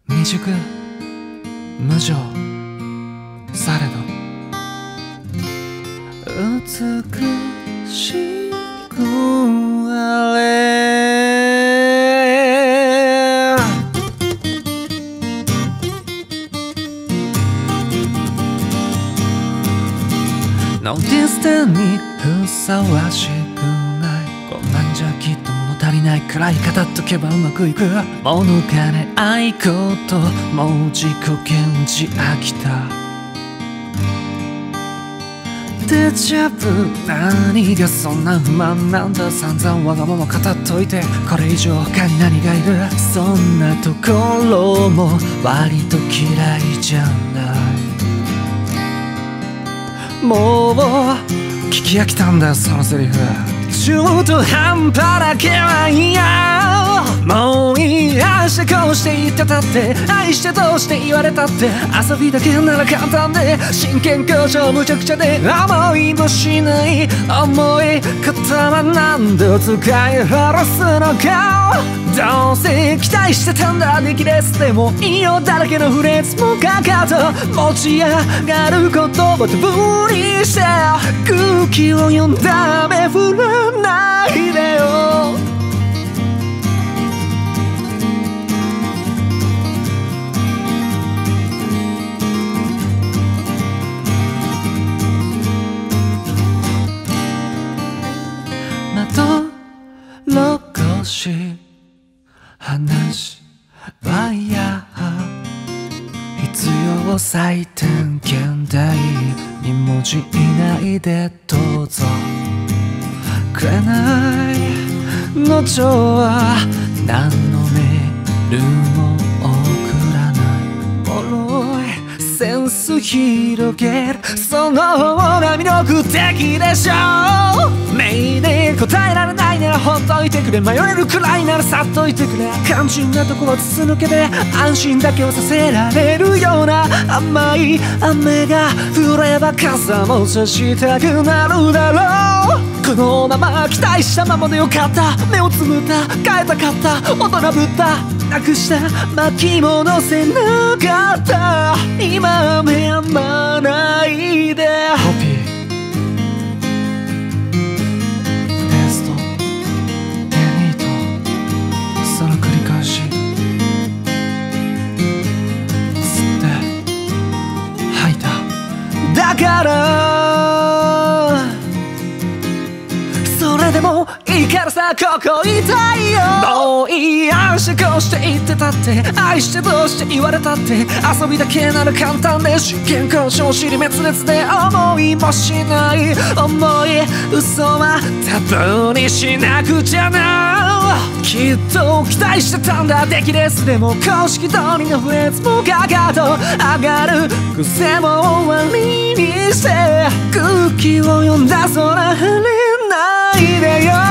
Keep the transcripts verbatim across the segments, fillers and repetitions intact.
未熟無情されど美しくあれ。ノーディスタンにふさわしくない。こんなんじゃきっと物足りないくらい語っとけばうまくいく。物金愛こともう自己顕示飽きた。デジャブ何がそんな不満なんだ。散々わがまま語っといてこれ以上他に何がいる。そんなところも割と嫌いじゃない。もう聞き飽きたんだよそのセリフ。中途半端だけは嫌。もういいああしてこうして言ってたって愛してどうして言われたって遊びだけなら簡単で真剣交渉むちゃくちゃで思いもしない思い方は何度使い晴らすのか。どうせ期待してたんだ出来レースでもいいよだらけのフレーズもかかと持ち上がる言葉と無理して空気を読んだ雨降らないでよ。まどろこし話はや必要最低限でいい。に文字以内でどうぞ。くれないの情は何のメールも送らない。脆いセンス広げるその方が魅力的でしょ。メイで答えられないならほっといてくれ。迷えるくらいなら去っといてくれ。肝心なとこは筒抜けで安心だけをさせられるような甘い雨が降れば傘も差したくなるだろう。このまま期待したままでよかった。目をつむった変えたかった大人ぶったなくした巻物せなかった。今雨やまないでホピーテストテニートその繰り返し吸って吐いた。だからそれでもいいからさここいたいよ。もういいああしてこうして言ってたって愛してどうして言われたって遊びだけなら簡単で真剣交渉尻滅裂で思いもしない思い嘘はタブーにしなくちゃな。きっと期待してたんだ出来レースでも公式通りのフレーズもガガと上がる癖も終わりにして空気を読んだ空晴れないでよ。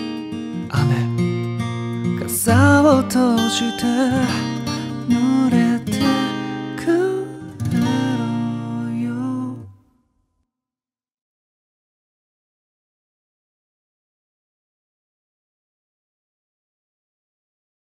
傘を閉じて濡れ